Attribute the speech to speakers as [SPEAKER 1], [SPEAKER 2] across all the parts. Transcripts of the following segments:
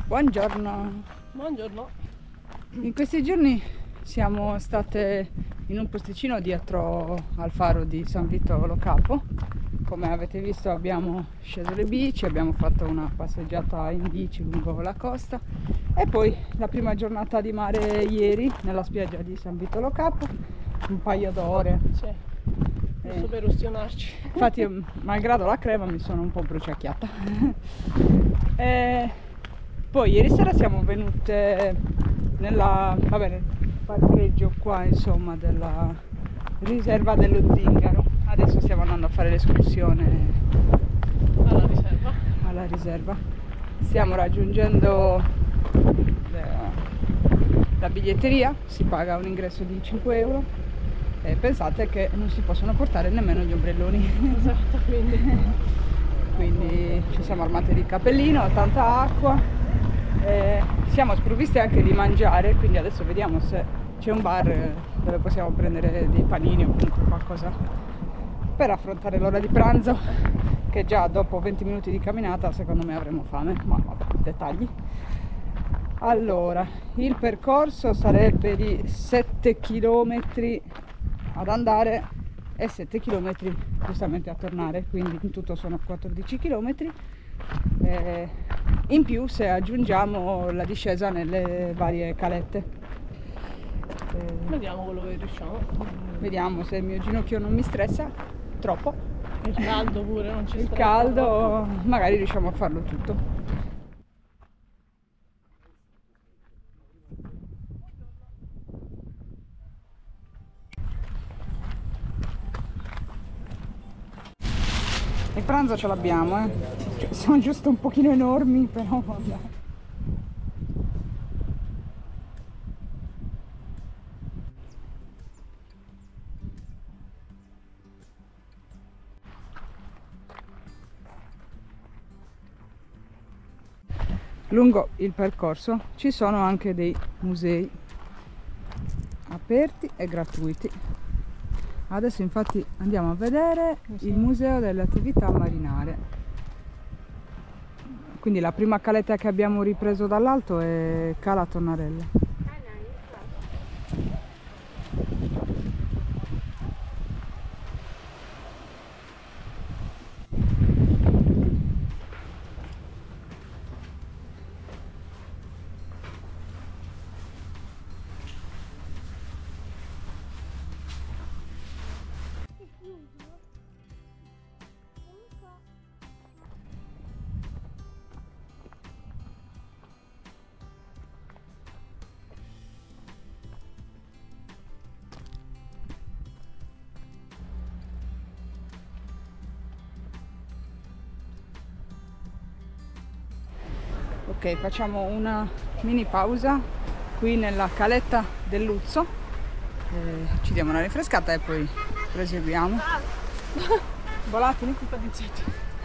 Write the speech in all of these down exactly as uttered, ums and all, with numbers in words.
[SPEAKER 1] Buongiorno.
[SPEAKER 2] Buongiorno.
[SPEAKER 1] In questi giorni siamo state in un posticino dietro al faro di San Vito Lo Capo. Come avete visto abbiamo sceso le bici, abbiamo fatto una passeggiata in bici lungo la costa e poi la prima giornata di mare ieri nella spiaggia di San Vito Lo Capo, un paio d'ore.
[SPEAKER 2] Sì, giusto
[SPEAKER 1] Eh,
[SPEAKER 2] per ustionarci.
[SPEAKER 1] Infatti io, malgrado la crema, mi sono un po' bruciacchiata. E poi ieri sera siamo venute nella, vabbè, nel parcheggio qua, insomma, della riserva dello Zingaro. Adesso stiamo andando a fare l'escursione
[SPEAKER 2] Alla riserva.
[SPEAKER 1] alla riserva. Stiamo raggiungendo la, la biglietteria, si paga un ingresso di cinque euro e pensate che non si possono portare nemmeno gli ombrelloni.
[SPEAKER 2] Esatto, quindi.
[SPEAKER 1] Quindi ci siamo armate di cappellino, tanta acqua. Eh, siamo sprovviste anche di mangiare, quindi adesso vediamo se c'è un bar dove possiamo prendere dei panini o comunque qualcosa per affrontare l'ora di pranzo, che già dopo venti minuti di camminata secondo me avremo fame, ma vabbè, dettagli. Allora, il percorso sarebbe di sette chilometri ad andare e sette chilometri giustamente a tornare, quindi in tutto sono quattordici chilometri. Eh, in più se aggiungiamo la discesa nelle varie calette. Eh,
[SPEAKER 2] Vediamo quello che riusciamo.
[SPEAKER 1] vediamo se il mio ginocchio non mi stressa troppo.
[SPEAKER 2] Il caldo pure non ci
[SPEAKER 1] Il
[SPEAKER 2] stressa
[SPEAKER 1] caldo,
[SPEAKER 2] troppo.
[SPEAKER 1] magari riusciamo a farlo tutto. Il pranzo ce l'abbiamo, eh. Cioè, sono giusto un pochino enormi, però vabbè. Lungo il percorso ci sono anche dei musei aperti e gratuiti. Adesso infatti andiamo a vedere il museo delle attività marinare. Quindi la prima caletta che abbiamo ripreso dall'alto è Cala Tonnarella. Ok, facciamo una mini pausa qui nella caletta del Luzzo, eh, ci diamo una rinfrescata e poi proseguiamo. Volatili?
[SPEAKER 2] Un po' di insetti.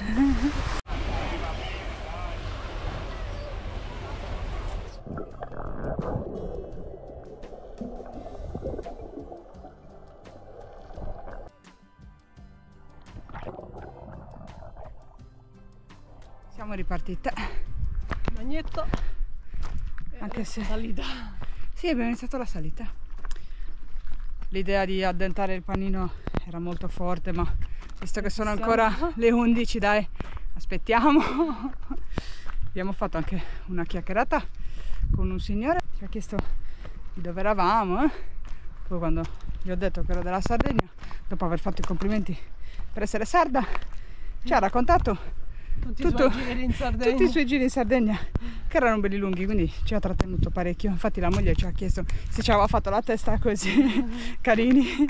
[SPEAKER 1] Siamo ripartite.
[SPEAKER 2] Bagnetto.
[SPEAKER 1] Anche se
[SPEAKER 2] salita.
[SPEAKER 1] Sì, abbiamo iniziato la salita. L'idea di addentare il panino era molto forte, ma visto che sono ancora le undici, dai, aspettiamo. Abbiamo fatto anche una chiacchierata con un signore che ha chiesto di dove eravamo, eh? Poi quando gli ho detto che ero della Sardegna, dopo aver fatto i complimenti per essere sarda, ci ha raccontato
[SPEAKER 2] Tutti,
[SPEAKER 1] tutto,
[SPEAKER 2] i suoi giri in Sardegna.
[SPEAKER 1] tutti i suoi giri in Sardegna, che erano belli lunghi, quindi ci ha trattenuto parecchio. Infatti la moglie ci ha chiesto se ci aveva fatto la testa così carini.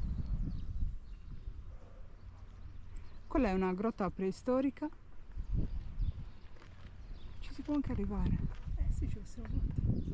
[SPEAKER 1] Quella è una grotta preistorica, ci si può anche arrivare.
[SPEAKER 2] Eh sì, ci possiamo tutti.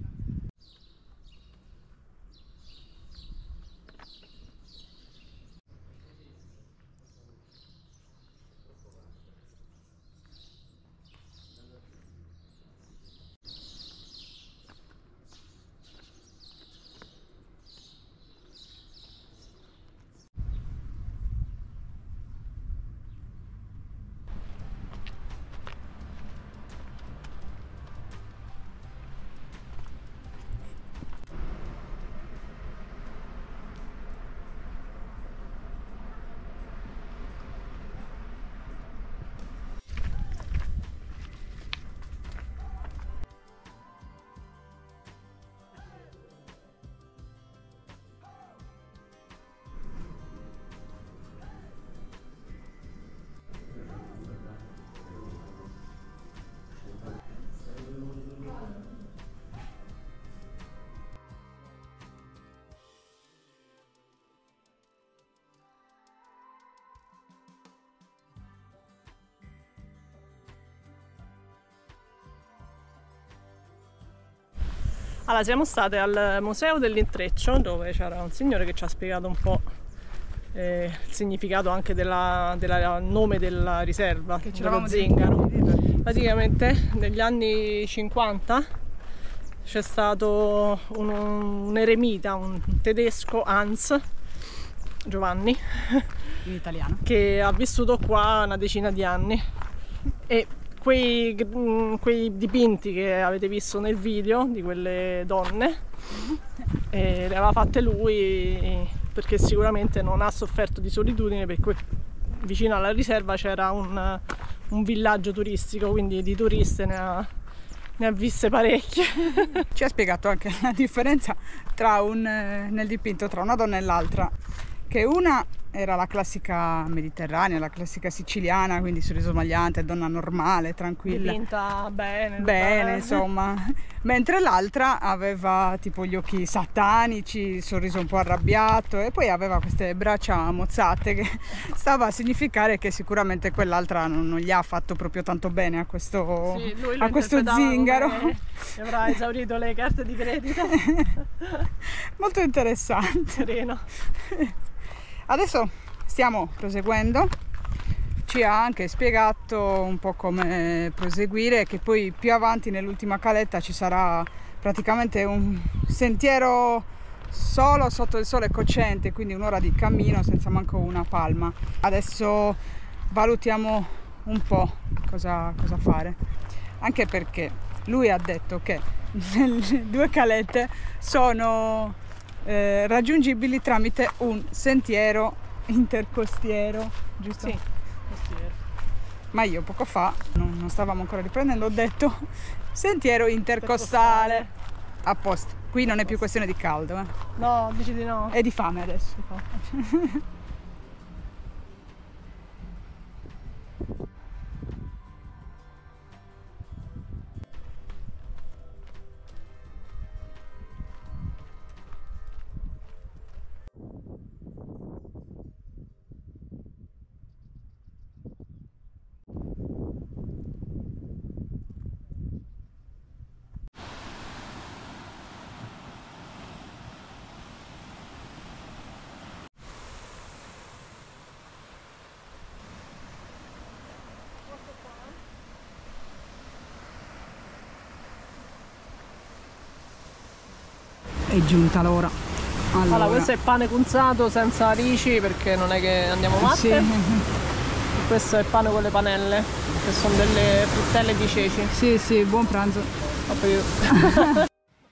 [SPEAKER 2] Allora, siamo state al Museo dell'Intreccio, dove c'era un signore che ci ha spiegato un po' eh, il significato anche del nome della riserva,
[SPEAKER 1] Che
[SPEAKER 2] dello zingaro. Praticamente negli anni cinquanta c'è stato un, un eremita, un tedesco, Hans Giovanni,
[SPEAKER 1] In italiano.
[SPEAKER 2] che ha vissuto qua una decina di anni, e quei, quei dipinti che avete visto nel video di quelle donne eh, le aveva fatte lui, perché sicuramente non ha sofferto di solitudine, perché vicino alla riserva c'era un, un villaggio turistico, quindi di turiste ne ha, ne ha viste parecchie.
[SPEAKER 1] Ci ha spiegato anche la differenza tra un, nel dipinto tra una donna e l'altra, che una era la classica mediterranea, la classica siciliana, quindi sorriso smagliante, donna normale, tranquilla,
[SPEAKER 2] Dipinta bene,
[SPEAKER 1] bene,
[SPEAKER 2] beh.
[SPEAKER 1] insomma, mentre l'altra aveva tipo gli occhi satanici, il sorriso un po' arrabbiato, e poi aveva queste braccia mozzate, che stava a significare che sicuramente quell'altra non, non gli ha fatto proprio tanto bene a questo,
[SPEAKER 2] Sì, lui lo
[SPEAKER 1] a questo
[SPEAKER 2] interpretava
[SPEAKER 1] zingaro.
[SPEAKER 2] come che avrà esaurito le carte di credito.
[SPEAKER 1] Molto interessante.
[SPEAKER 2] Sereno.
[SPEAKER 1] Adesso stiamo proseguendo, ci ha anche spiegato un po' come proseguire, che poi più avanti nell'ultima caletta ci sarà praticamente un sentiero solo sotto il sole cocente, quindi un'ora di cammino senza manco una palma. Adesso valutiamo un po' cosa, cosa fare, anche perché lui ha detto che le due calette sono Eh, raggiungibili tramite un sentiero intercostiero, giusto?
[SPEAKER 2] Sì, costiero.
[SPEAKER 1] Ma io poco fa, non, non stavamo ancora riprendendo, ho detto sentiero intercostale. A posto, qui non è più questione di caldo, eh.
[SPEAKER 2] No, dici di no?
[SPEAKER 1] È di fame adesso. È giunta l'ora. Allora,
[SPEAKER 2] Allora, questo è pane cunzato senza alici, perché non è che andiamo matte.
[SPEAKER 1] sì,
[SPEAKER 2] E questo è il pane con le panelle, che sono delle fruttelle di ceci.
[SPEAKER 1] sì, sì, buon pranzo.
[SPEAKER 2] Proprio-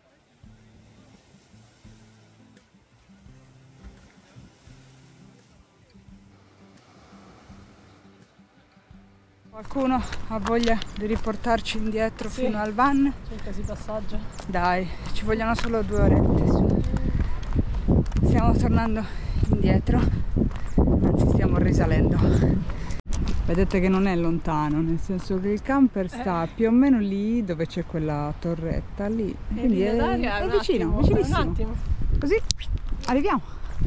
[SPEAKER 1] Qualcuno ha voglia di riportarci indietro
[SPEAKER 2] Sì.
[SPEAKER 1] fino al van?
[SPEAKER 2] Cercasi passaggio.
[SPEAKER 1] Dai, ci vogliono solo due orette. Su. Stiamo tornando indietro, anzi stiamo risalendo. Vedete che non è lontano, nel senso che il camper sta
[SPEAKER 2] Eh.
[SPEAKER 1] più o meno lì dove c'è quella torretta lì. Quindi è,
[SPEAKER 2] d'aria
[SPEAKER 1] è
[SPEAKER 2] un
[SPEAKER 1] vicino,
[SPEAKER 2] attimo,
[SPEAKER 1] vicinissimo.
[SPEAKER 2] Un attimo.
[SPEAKER 1] Così arriviamo.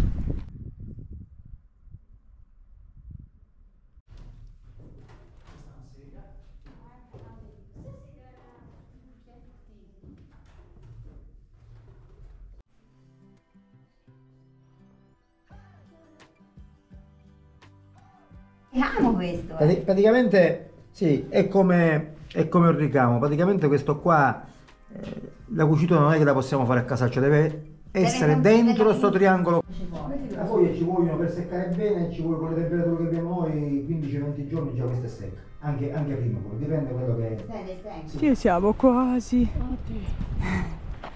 [SPEAKER 3] Amo questo. eh.
[SPEAKER 4] Prati- Praticamente sì, è come, è come un ricamo. Praticamente questo qua, eh, la cucitura non è che la possiamo fare a casaccio, deve essere
[SPEAKER 3] non-
[SPEAKER 4] dentro
[SPEAKER 3] deve-
[SPEAKER 4] sto triangolo.
[SPEAKER 3] Ci vuole.
[SPEAKER 4] La foglia ci vogliono per seccare bene, ci vuole con le temperature che abbiamo noi, quindici venti giorni già questa è secca. Anche, anche prima, quello, dipende da quello che è.
[SPEAKER 3] Stai, stai.
[SPEAKER 1] Ci siamo quasi.
[SPEAKER 2] Oddio.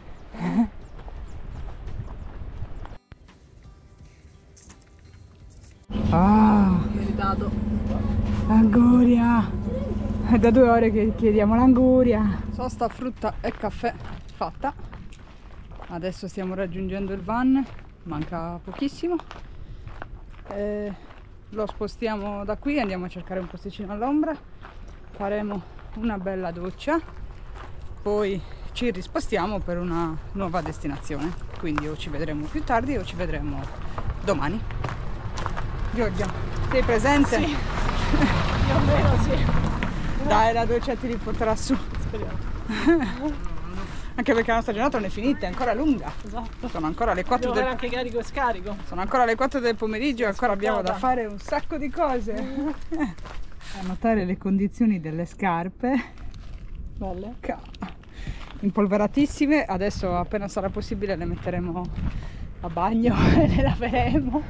[SPEAKER 1] Ah,
[SPEAKER 2] Irritato.
[SPEAKER 1] l'anguria. È da due ore che chiediamo l'anguria. Sosta, frutta e caffè fatta. Adesso stiamo raggiungendo il van, manca pochissimo. Eh, lo spostiamo da qui, andiamo a cercare un posticino all'ombra, faremo una bella doccia, poi ci rispostiamo per una nuova destinazione. Quindi o ci vedremo più tardi o ci vedremo domani. Giorgia, sei presente?
[SPEAKER 2] Sì. Più o meno sì.
[SPEAKER 1] Dai, la doccia ti riporterà su.
[SPEAKER 2] Speriamo.
[SPEAKER 1] Anche perché la nostra giornata non è finita, è ancora lunga.
[SPEAKER 2] Esatto.
[SPEAKER 1] Sono ancora le quattro
[SPEAKER 2] Devo
[SPEAKER 1] del...
[SPEAKER 2] fare anche carico e scarico.
[SPEAKER 1] Sono ancora le quattro del pomeriggio e ancora abbiamo da
[SPEAKER 2] Scottata.
[SPEAKER 1] fare un sacco di cose. A notare le condizioni delle scarpe.
[SPEAKER 2] Belle.
[SPEAKER 1] Ca- Impolveratissime. Adesso appena sarà possibile le metteremo a bagno e le laveremo.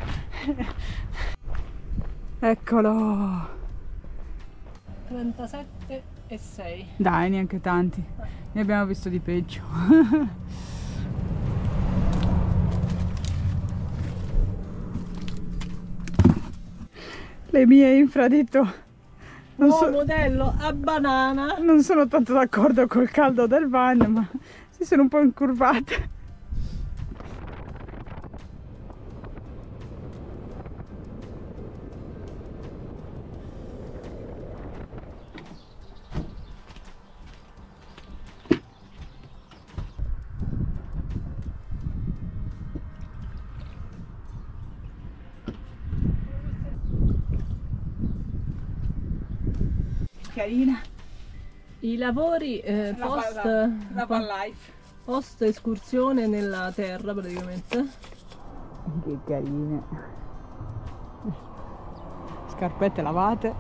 [SPEAKER 1] Eccolo.
[SPEAKER 2] trentasette e sei.
[SPEAKER 1] Dai, neanche tanti. Ne abbiamo visto di peggio. Le mie infradito non,
[SPEAKER 2] Nuovo
[SPEAKER 1] so-
[SPEAKER 2] modello a banana.
[SPEAKER 1] non sono tanto d'accordo col caldo del van, ma si sono un po' incurvate. Carina.
[SPEAKER 2] I lavori eh,
[SPEAKER 1] La
[SPEAKER 2] post,
[SPEAKER 1] van- la van life.
[SPEAKER 2] post escursione nella terra praticamente.
[SPEAKER 1] Che carine. Scarpette lavate.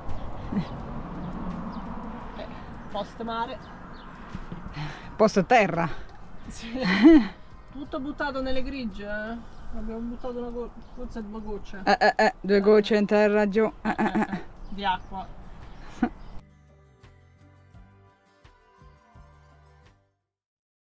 [SPEAKER 2] Post mare.
[SPEAKER 1] Post terra.
[SPEAKER 2] Sì. Tutto buttato nelle grigie. Eh? Abbiamo buttato una go- forse due gocce
[SPEAKER 1] Eh, eh, eh, due gocce in terra giù. Eh, eh, eh.
[SPEAKER 2] di acqua.